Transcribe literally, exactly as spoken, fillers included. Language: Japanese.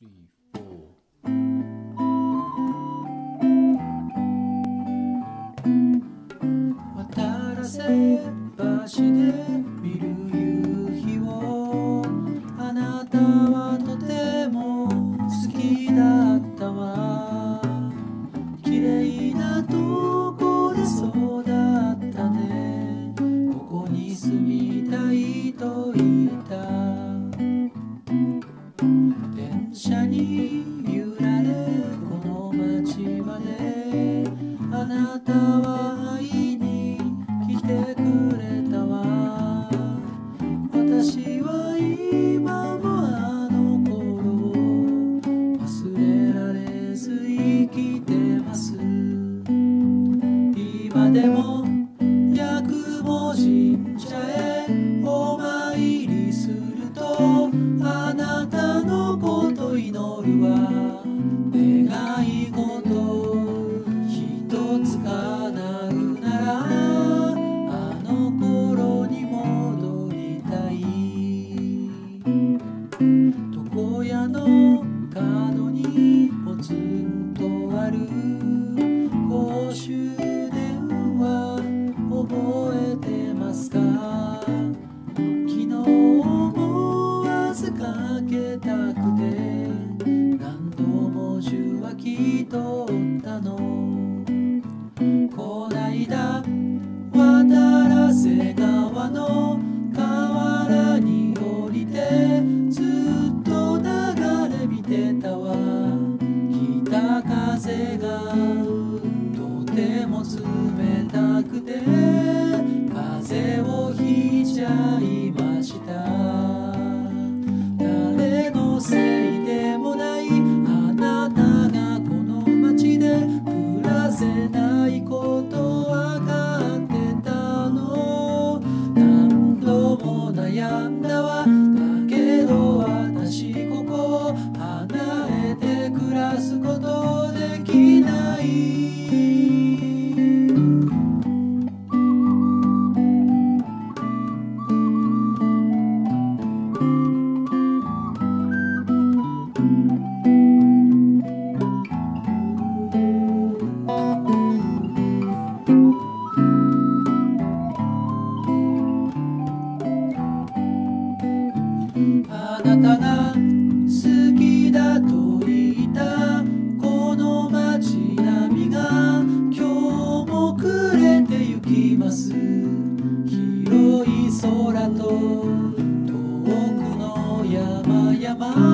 スリー、フォー。渡らせ橋で見る夕日をあなたはとても好きだったわ。綺麗なとこで育ったね。ここに住みたいと言った電車に揺られこの街まであなたは会いに来てくれたわ。私は今もあの頃を忘れられず生きてます。今でも八雲神社へお参りするとあなたのこと祈るわ。願い事一つ叶うならあの頃に戻りたい。床屋の角にポツンとある公衆電話覚えてますか？昨日思わずかけたくて何度も受話器取ったの。こないだ渡らせ川の河原に降りてずっと流れ見てたわ。北風がとても冷たくて風邪をひいちゃいました。誰のせいでもないあなたがこの街で暮らせないことわかってたの。何度も悩んだわ。だけど私ここを離れて暮らすことできない。あなたが好きだと言ったこの街並みが今日も暮れてゆきます。広い空と遠くの山々